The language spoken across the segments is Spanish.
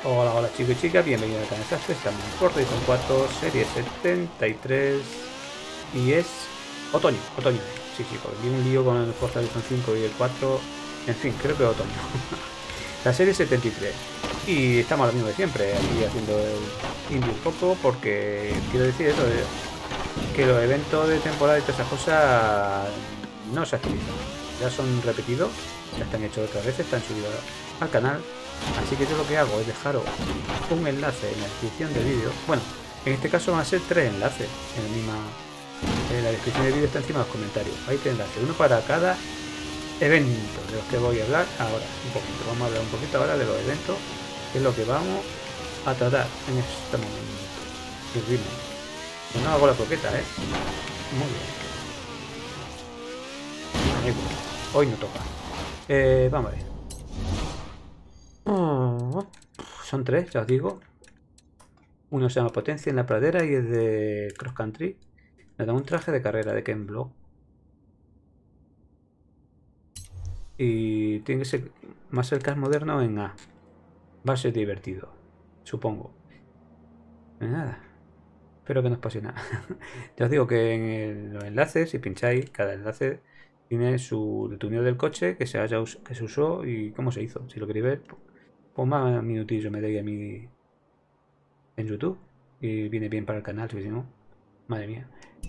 Hola, hola chicos y chicas, bienvenidos al canal Sastre. Estamos en Forza Horizon 4, serie 73 y es otoño. Sí, porque vi un lío con el Forza Horizon 5 y el 4, en fin, creo que otoño. La serie 73 y estamos a lo mismo de siempre, aquí haciendo el indie un poco porque quiero decir eso, que los eventos de temporada y todas esas cosas no se actualizan, ya son repetidos, ya están hechos otras veces, están subidos al canal. Así que yo lo que hago es dejaros un enlace en la descripción del vídeo. Bueno, en este caso van a ser tres enlaces. En la descripción del vídeo está encima de los comentarios. Hay tres enlaces, uno para cada evento de los que voy a hablar ahora. Un poquito. Vamos a hablar un poquito ahora de los eventos, que es lo que vamos a tratar en este momento. El ritmo. Yo no hago la croqueta, ¿eh? Muy bien. Hoy no toca. Vamos a ver. Son tres, ya os digo. Uno se llama Potencia en la Pradera y es de Cross Country. Le da un traje de carrera de Ken Block. Y tiene que ser más cerca moderno en A. Va a ser divertido, supongo. Nada, espero que no os pase nada. Ya os digo que en los enlaces, si pincháis, cada enlace tiene su tuneo del coche que se usó y cómo se hizo. Si lo queréis ver, pues más minutillo me deis a mí en YouTube. Y viene bien para el canal, si no, madre mía.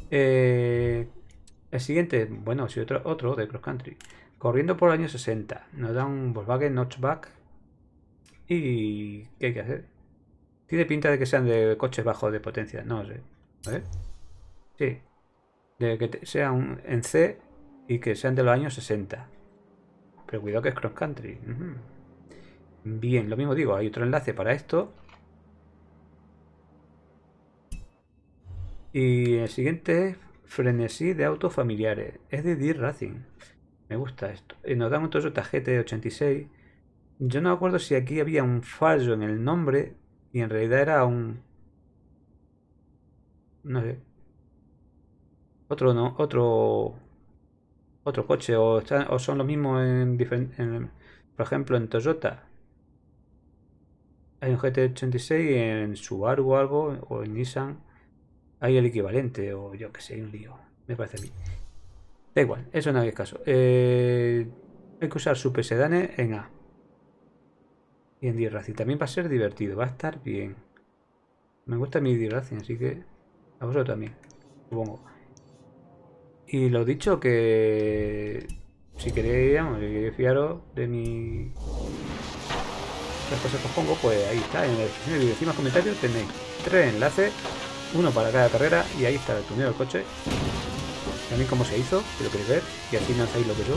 El siguiente, bueno, sí, otro de Cross Country. Corriendo por el año 60. Nos da un Volkswagen Notchback. ¿Y qué hay que hacer? Tiene pinta de que sean de coches bajos de potencia. No sé. A ver. Sí. De que sean en C y que sean de los años 60. Pero cuidado que es Cross Country. Bien, lo mismo digo. Hay otro enlace para esto. Y el siguiente es Frenesí de autos familiares. Es de Dirt Racing. Me gusta esto. Nos dan un Toyota GT86. Yo no me acuerdo si aquí había un fallo en el nombre y en realidad era un... No sé. Otro no, otro coche o son los mismos en diferentes... Por ejemplo, en Toyota hay un GT86 y en Subaru o algo, o en Nissan hay el equivalente, o yo que sé, un lío. Me parece a mí. Da igual, eso no hay caso. Hay que usar super sedanes en A. Y en D-Racing también va a ser divertido, va a estar bien. Me gusta mi D-Racing, así que a vosotros también, supongo. Y lo dicho, que si queréis, vamos, si queréis fiaros de mi las cosas que os pongo, pues ahí está, en la descripción del vídeo. Encima en los comentarios tenéis tres enlaces, uno para cada carrera, y ahí está el tuneo del coche. También cómo se hizo, si lo queréis ver, y así no hacéis lo que yo.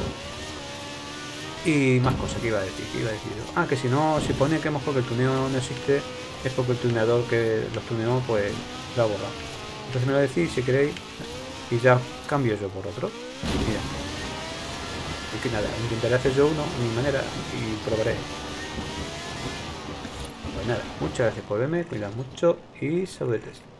Y más cosas que iba a decir, yo. Ah, que si no, si pone que a lo mejor que el tuneo no existe, es porque el tuneador que los tuneó, pues lo ha borrado. Entonces me lo decís si queréis, y ya cambio yo por otro. Mira. En fin, nada, intentaré hacer yo uno a mi manera y probaré. Pues nada, muchas gracias por verme, cuidad mucho y saludos.